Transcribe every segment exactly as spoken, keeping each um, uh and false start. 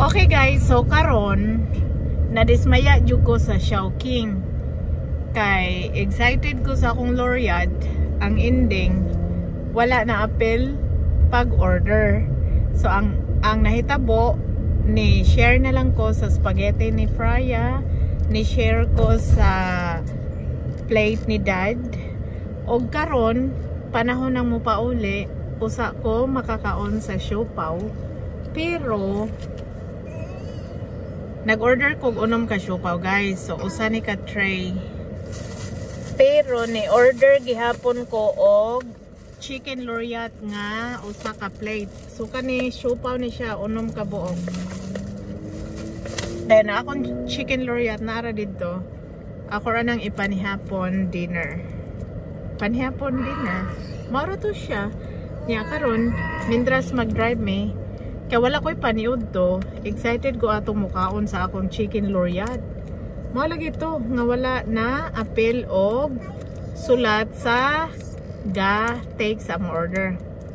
Okay guys, so karon nadismaya jud ko sa Chowking. Kay excited ko sa akong Laureate. Ang ending wala na apel pag order. So ang ang nahitabo ni share na lang ko sa spaghetti ni Freya, ni share ko sa plate ni Dad. Og karon panahon nang mupauli, usa ko makakaon sa siopaw. Pero nag-order kog unom ka siopaw guys. So usa ni ka tray. Pero ni order gihapon ko og chicken Laureate nga usa ka plate. So kani siopaw ni siya unom ka buok. Dahil na akong chicken Laureate na ara dito. Ako ra nang ipanihapon dinner. Panihapon dinner. Maro to siya. Nya karon mindras mag-drive me. Kaya wala ko'y paniud to. Excited ko atong mukaon sa akong chicken Laureate. Mao lagi to nga wala na apel og sulat sa ga take sa mo order.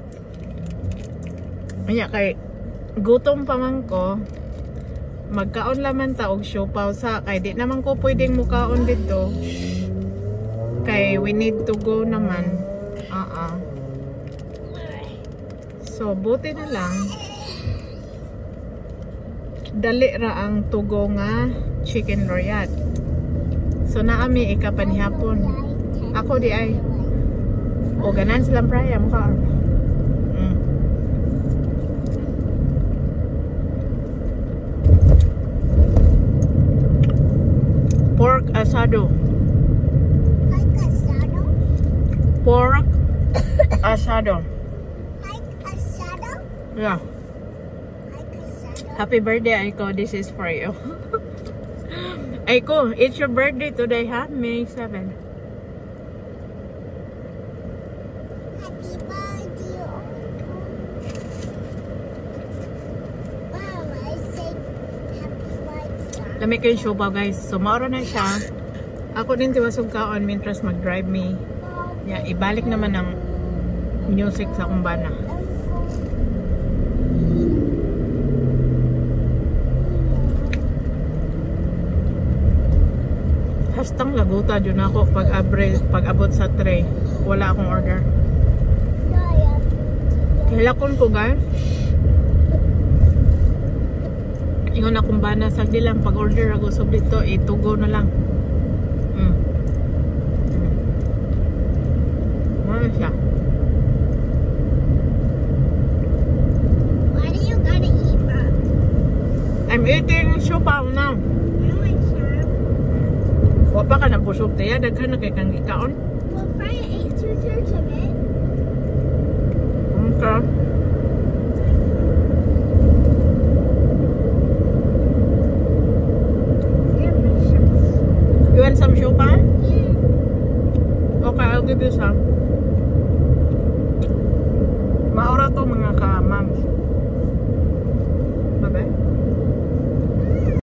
Anya kay gutom pa man ko. Magkaon laman ta og siopaw sa kay di naman ko pwedeng mukaon dito. Kay we need to go naman. Uh-uh. So buti na lang dali ra ang tugo nga chicken Laureate. So naami ikapanihapon. Ako di ay o ganan silang Freya mo ka. Mm. Pork asado. Like asado? Pork asado. Like asado? Yeah. Happy birthday, Aiko. This is for you. Aiko, it's your birthday today, ha? May seventh. Happy birthday. Mom, I said happy birthday. Lamig kayo siopaw, guys. So, mauro na siya. Ako din tiwasog kaon mintras mag-drive me. Yeah, ibalik naman ng music sa kumbana. Hastang laguta dyan ako pag, abre, pag abot sa tray. Wala akong order. Hilakon ko guys. Ingon akong bana sa dilang pag order ako so dito itugo na lang. Mm. Ano siya? What are you gonna eat, Mom? I'm eating siopaw now. Wa pa ka na busog tayo, daghan na kay kang gikaon. Well, Freya ate two-thirds of it. Okay. You want some siopaw? Yeah. Okay, I'll give you some. Maura to mga ka-moms. Bye-bye.